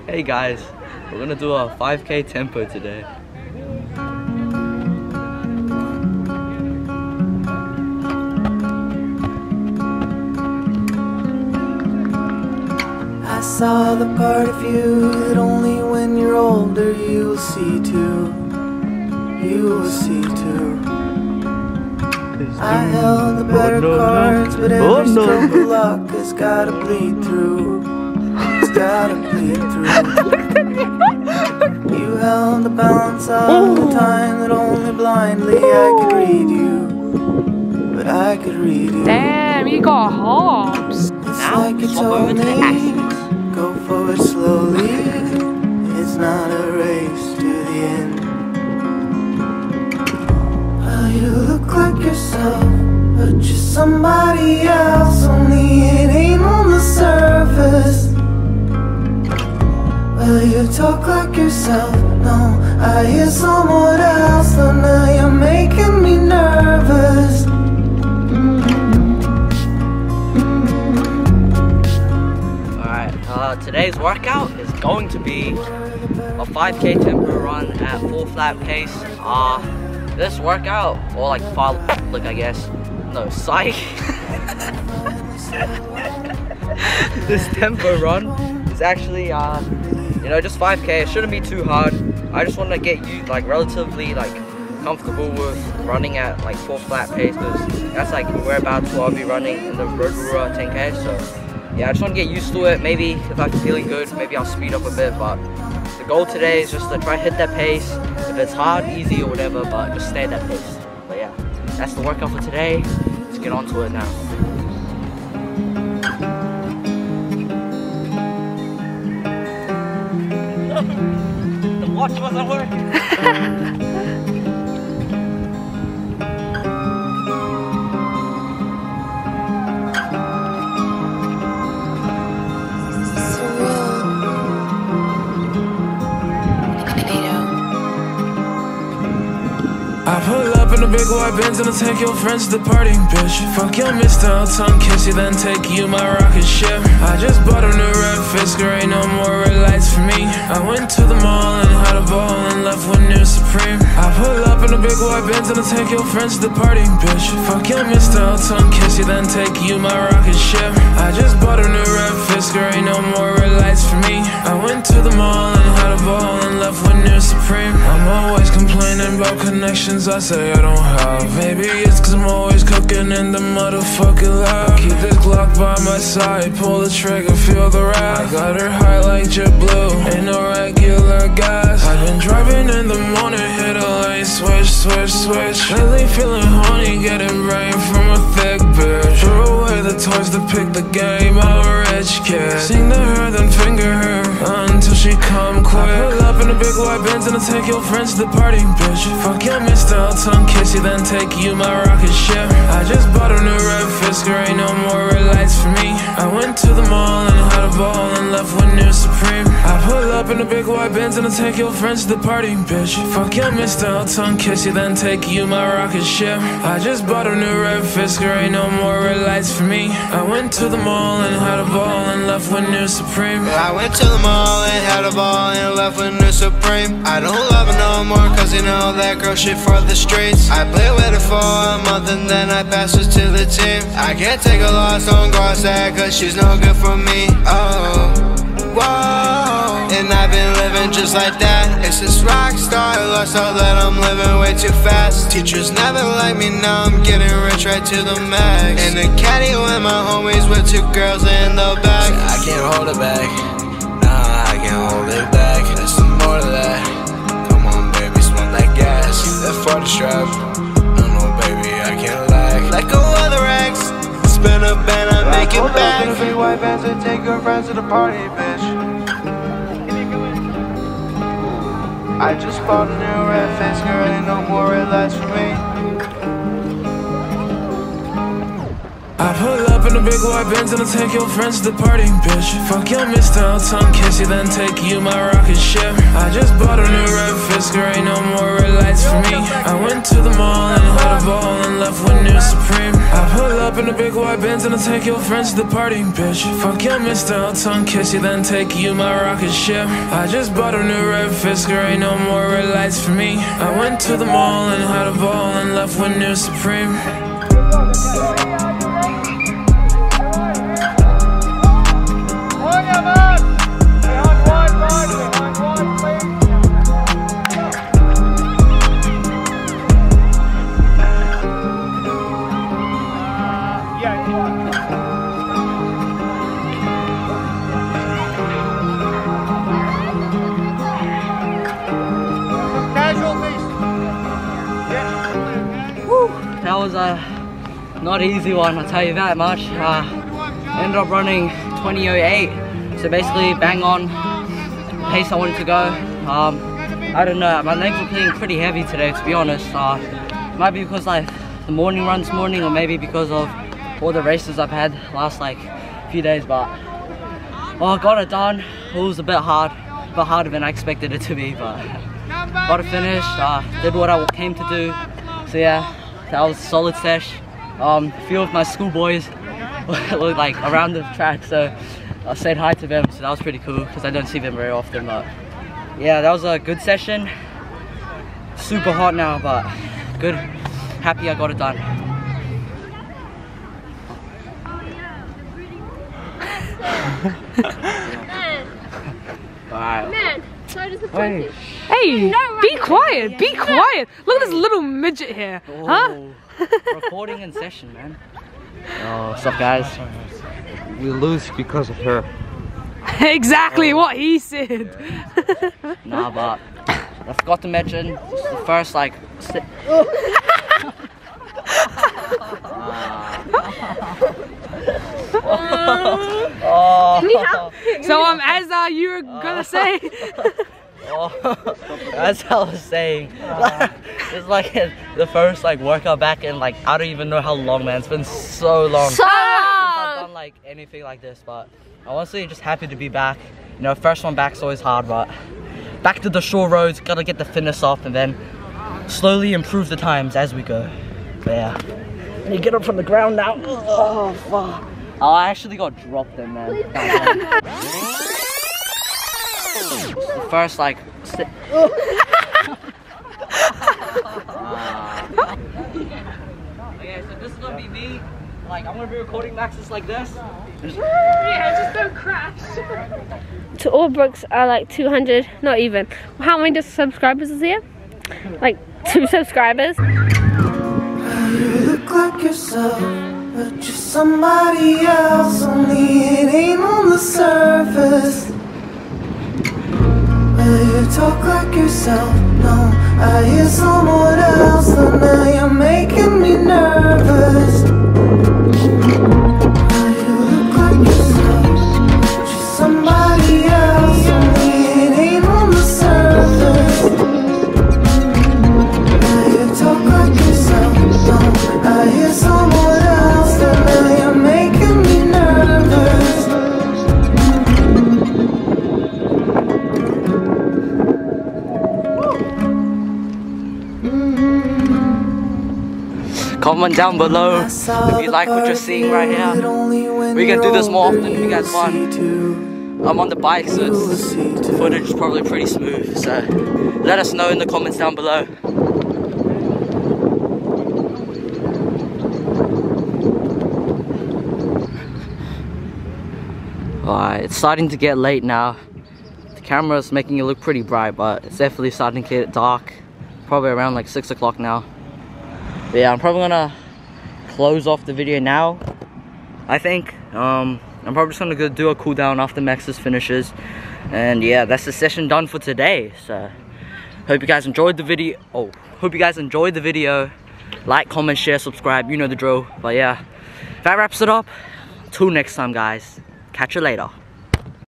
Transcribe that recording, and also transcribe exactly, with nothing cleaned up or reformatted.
Hey guys, we're gonna do a five K tempo today. I saw the part of you that only when you're older you will see too. You will see too. I held the better cards, but every stroke of luck has gotta bleed through. It's gotta bleed through. You held the balance of the time that only blindly I could read you. But I could read you. Damn, you got hops. It's like you told me, go forward slowly. It's not a race to the end. Well, you look like yourself, but you're somebody else. Only it ain't on the surface. Well, you talk like yourself, no, I hear someone else. Though now you're making me nervous. Uh, today's workout is going to be a five K tempo run at full flat pace. Uh, this workout, or like far look I guess, no, psych. This tempo run is actually, uh, you know, just five K. It shouldn't be too hard. I just want to get you like relatively like comfortable with running at like full flat pace, because that's like whereabouts where I'll be running in the Rotorua ten K. So. Yeah, I just want to get used to it. Maybe if I'm feeling good, maybe I'll speed up a bit, but the goal today is just to try to hit that pace. If it's hard, easy or whatever, but just stay at that pace. But yeah, that's the workout for today. Let's get on to it now. The watch wasn't working. I pull up in a big white Benz and I take your friends to the party, bitch. Fuck your mister, I'll tongue kiss you, then take you my rocket ship. I just bought a new red Fisker, ain't no more red lights for me. I went to the mall and had a ball and left with new Supreme. I pull up in a big white Benz and I take your friends to the party, bitch. Fuck your mister, I'll tongue kiss you, then take you my rocket ship. I just bought a new red Fisker, ain't no more red lights for me. I went to the mall and had a ball and left with new Supreme. I'm always complaining about connections I say I don't have. Maybe it's cause I'm always cooking in the motherfucking lab. Keep this Glock by my side, pull the trigger, feel the wrath. I got her high like JetBlue, ain't no regular gas. I've been driving in the morning, hit a lane, switch, switch, switch. Lately feeling horny, getting rain from a thick bitch. Throw away the toys to pick the game, I'm a rich kid. Sing to her, then finger her until she come quick. I pull up in a big white Benz and I take your friends to the party, bitch. Fuck your mister, I'll tongue kiss you, then take you my rocket ship. I just bought a new red Fisker, ain't no more red lights for me. I went to the mall and had a ball and left with new Supreme. I pull up in a big white Benz and I take your friends to the party, bitch. Fuck your mister, I'll tongue kiss you, then take you my rocket ship. I just bought a new red Fisker, ain't no more red lights for me. I went to the mall and had a ball and left with new Supreme. I went to the mall and had a ball and left with new Supreme. I don't love her no more, cause you know that girl shit for the streets. I played with her for a month and then I passed her to the team. I can't take a loss, don't go outside, cause she's no good for me. Oh, whoa. And I've been living just like that. It's this rock star lifestyle that I'm living way too fast. Teachers never like me, now I'm getting rich right to the max. In the caddy with my homies with two girls in the back. I can't hold it back, nah, I can't hold it back. There's some more to that. Come on baby, smoke that gas. That for the strap. No, no baby, I can't lag. Let go of the racks, spin a band, I make it back. I pulled up in a big white Benz and take your friends to the party, bitch. I just bought a new red Fisker, ain't no more red lights for me. I I pull up in a big white Benz and I take your friends to the party, bitch. Fuck your mister, I'll tongue kiss you, then take you my rocket ship. I just bought a new red Fisker, ain't no more red lights for me. I went to the mall and had a ball and left with new Supreme. I pull up in a big white Benz and I take your friends to the party, bitch. Fuck your mister, I'll tongue kiss you, then take you my rocket ship. I just bought a new red Fisker, ain't no more red lights for me. I went to the mall and had a ball and left with new Supreme. That was a not easy one, I'll tell you that much. Uh, ended up running twenty oh eight, so basically bang on pace I wanted to go. Um, I don't know, my legs were feeling pretty heavy today, to be honest. Uh, might be because like the morning run this morning, or maybe because of all the races I've had last like few days. But oh, I got it done. It was a bit hard, a bit harder than I expected it to be, but got it finished. Uh, did what I came to do. So yeah. That was a solid sesh. Um, a few of my schoolboys were like around the track, so I said hi to them, so that was pretty cool because I don't see them very often. But yeah, that was a good session. Super hot now, but good. Happy I got it done. Alright. Man, so disappointed. Hey, be quiet, be quiet. Look at this little midget here. Oh, huh? Recording in session, man. Oh, what's up, guys? We lose because of her. Exactly oh. what he said. Nah, but I forgot to mention the first like. oh. So um, as uh, you were gonna say. Oh, that's what I was saying. It's like the first like workout back in like I don't even know how long, man. It's been so long so since I've done like anything like this. But honestly, just happy to be back. You know, first one back's always hard, but back to the shore roads. Gotta get the fitness up and then slowly improve the times as we go. But yeah, I need to get up from the ground now. Oh, fuck. Oh, I actually got dropped then, man. The first like uh. Okay, so this is gonna be me. Like I'm gonna be recording Maksis like this. Yeah, just don't crash. To all Brooks are like two hundred, not even. How many subscribers is here? Like two subscribers. You look like yourself, but you're somebody else. Only it ain't on the surface. You talk like yourself, no, I hear someone else, and now you're making me nervous. You look like yourself, but you're somebody else, only it ain't on the surface. You talk like yourself, no, I hear someone else, and now you're making me nervous. Comment down below if you like what you're seeing right here. We can do this more often if you guys want. I'm on the bike, so it's, the footage is probably pretty smooth. So let us know in the comments down below. Alright, it's starting to get late now. The camera's making it look pretty bright, but it's definitely starting to get dark. Probably around like six o'clock now. But yeah, I'm probably gonna close off the video now, I think. Um, I'm probably just gonna go do a cool down after Maksis finishes. And yeah, that's the session done for today. So, hope you guys enjoyed the video. Oh, hope you guys enjoyed the video. Like, comment, share, subscribe, you know the drill. But yeah, that wraps it up. Till next time, guys. Catch you later.